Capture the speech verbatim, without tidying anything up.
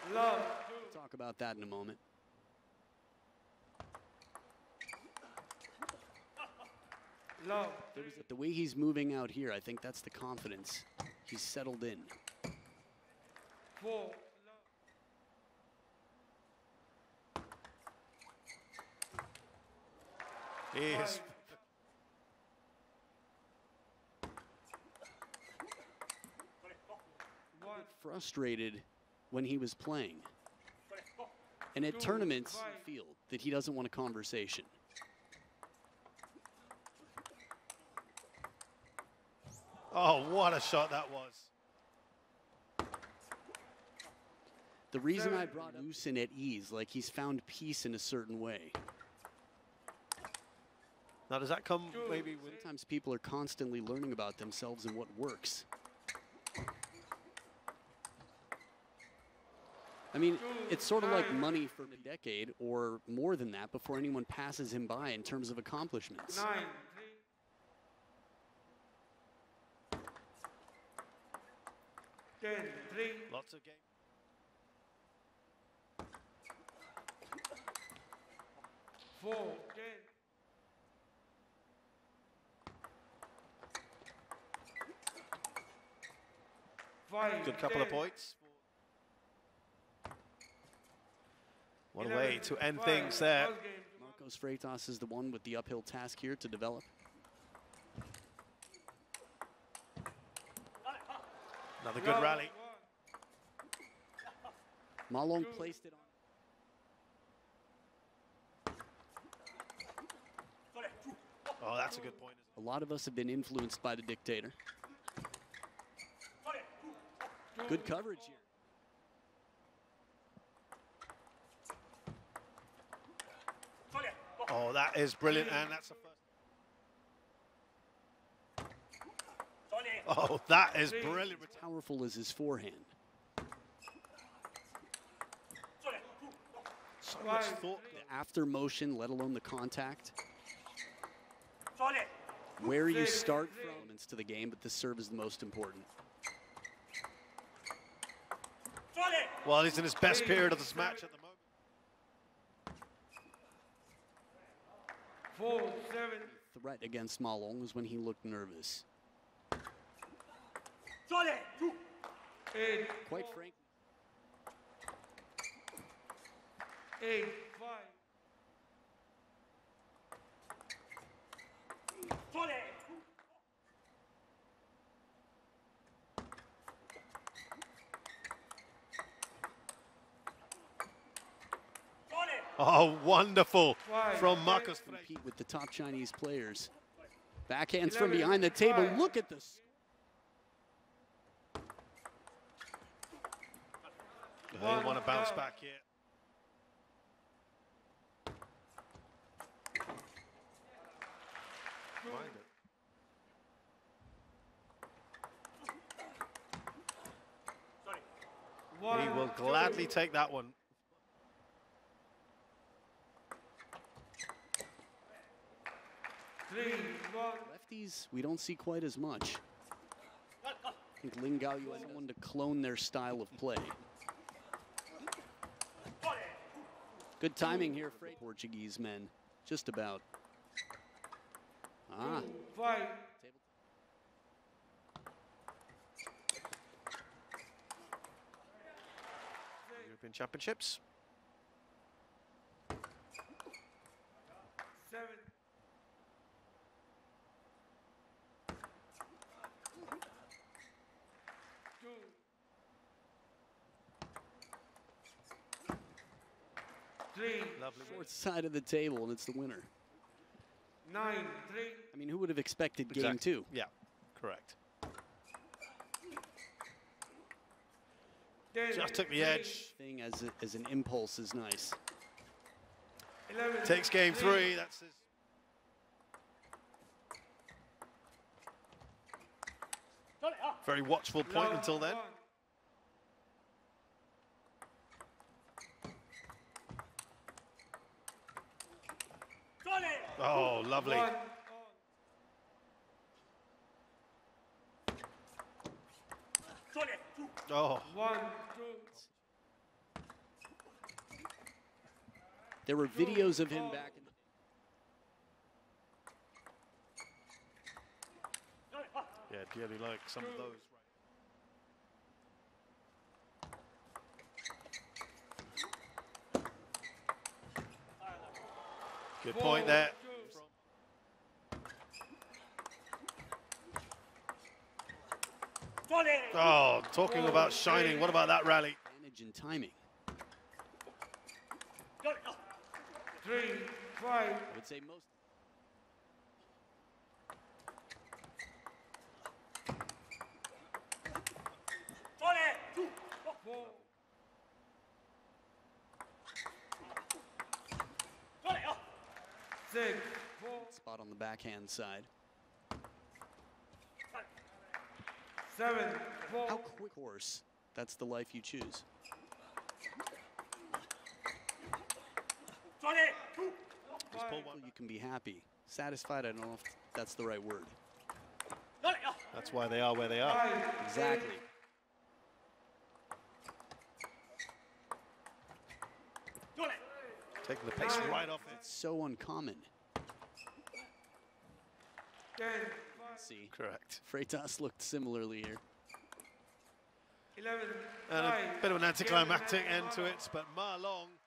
Love. We'll talk about that in a moment. Love. The way he's moving out here, I think that's the confidence. He's settled in. Four. He is. Frustrated when he was playing. And at tournaments, field that he doesn't want a conversation. Oh, what a shot that was. The reason I brought loose and at ease, like he's found peace in a certain way. Now, does that come maybe with... Sometimes people are constantly learning about themselves and what works. I mean, it's sort of like money for a decade or more than that before anyone passes him by in terms of accomplishments. Nine. Ten. Three. Lots of game. Four. Ten. Five. Good couple of points. What a way to end things there. Marcos Freitas is the one with the uphill task here to develop. Another good rally. Ma Long placed it on. Oh, that's a good point. A lot of us have been influenced by the dictator. Good coverage here. Oh, that is brilliant, and that's the first. Oh, that is brilliant. As powerful as his forehand. So much thought. The after motion, let alone the contact. Where you start from elements to the game, but the serve is the most important. Well, he's in his best period of this match at the moment. Four. Seven. Threat against Ma Long was when he looked nervous. Eight. Quite frankly. Eight. Five. Oh, wonderful from Marcos. Compete with the top Chinese players. Backhands from behind the table. Look at this. They want to bounce back here. Mind it. He will gladly take that one. Three. One. Lefties, we don't see quite as much. I think Lin Gaoyu is one to clone their style of play. Good timing here for Portuguese men. Just about. Ah. Five. European Championships. Seven. Two. Three. Lovely. Fourth side of the table, and it's the winner. Nine. Three. I mean, who would have expected game Exactly. two? Yeah, correct. Ten. Just took the edge. Thing as, a, as an impulse is nice. Eleven. Takes game three. That's his. Very watchful point Love. until then. One. Oh, lovely. One. Oh, One. Two. There were videos of him back in the Yeah, dearly like some of those. Good point there. Oh, talking about shining. What about that rally? advantage in timing. Three, five. I would say most. Four. Six, four. Spot on the backhand side. Seven, four. How quick horse? That's the life you choose. Just pull one. You can be happy. Satisfied, I don't know if that's the right word. That's why they are where they are. Five, Exactly. Taking the pace right off it. It's so uncommon. ten, See, Correct. Freitas looked similarly here. eleven, And five. a bit of an anticlimactic end to it, but Ma Long